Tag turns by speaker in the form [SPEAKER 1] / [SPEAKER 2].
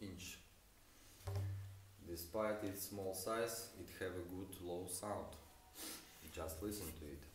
[SPEAKER 1] inch. Despite its small size, it have a good low sound. Just listen to it.